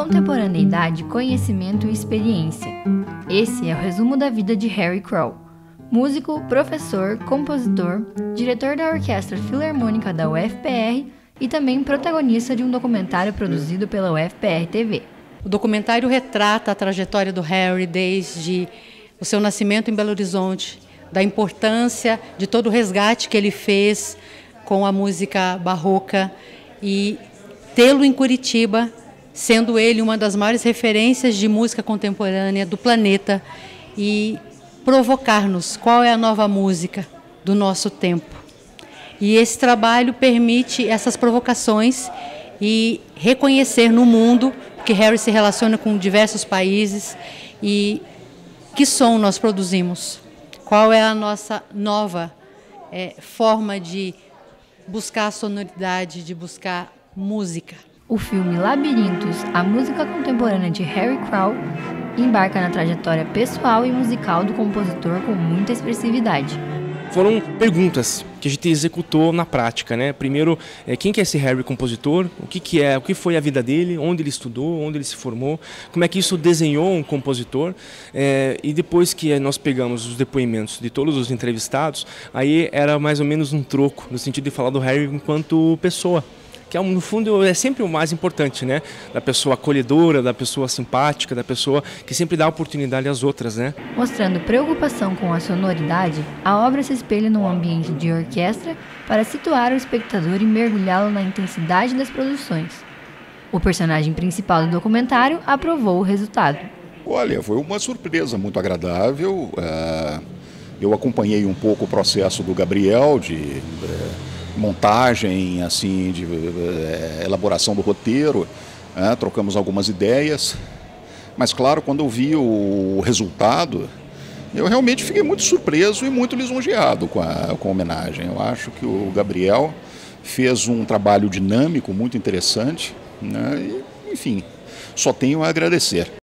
Contemporaneidade, conhecimento e experiência. Esse é o resumo da vida de Harry Crow, músico, professor, compositor, diretor da Orquestra Filarmônica da UFPR e também protagonista de um documentário produzido pela UFPR TV. O documentário retrata a trajetória do Harry desde o seu nascimento em Belo Horizonte, da importância de todo o resgate que ele fez com a música barroca e tê-lo em Curitiba, sendo ele uma das maiores referências de música contemporânea do planeta e provocar-nos qual é a nova música do nosso tempo. E esse trabalho permite essas provocações e reconhecer no mundo que Harry se relaciona com diversos países e que som nós produzimos, qual é a nossa nova forma de buscar a sonoridade, de buscar música. O filme Labirintos, a música contemporânea de Harry Crow, embarca na trajetória pessoal e musical do compositor com muita expressividade. Foram perguntas que a gente executou na prática, né? Primeiro, quem que é esse Harry compositor? O que foi a vida dele? Onde ele estudou? Onde ele se formou? Como é que isso desenhou um compositor? E depois que nós pegamos os depoimentos de todos os entrevistados, aí era mais ou menos um troco, no sentido de falar do Harry enquanto pessoa. Que no fundo é sempre o mais importante, né? Da pessoa acolhedora, da pessoa simpática, da pessoa que sempre dá oportunidade às outras, né? Mostrando preocupação com a sonoridade, a obra se espelha num ambiente de orquestra para situar o espectador e mergulhá-lo na intensidade das produções. O personagem principal do documentário aprovou o resultado. Olha, foi uma surpresa muito agradável. Eu acompanhei um pouco o processo do Gabriel de montagem, assim, de elaboração do roteiro, trocamos algumas ideias, mas claro, quando eu vi o resultado, eu realmente fiquei muito surpreso e muito lisonjeado com a homenagem. Eu acho que o Gabriel fez um trabalho dinâmico, muito interessante, né? E, enfim, só tenho a agradecer.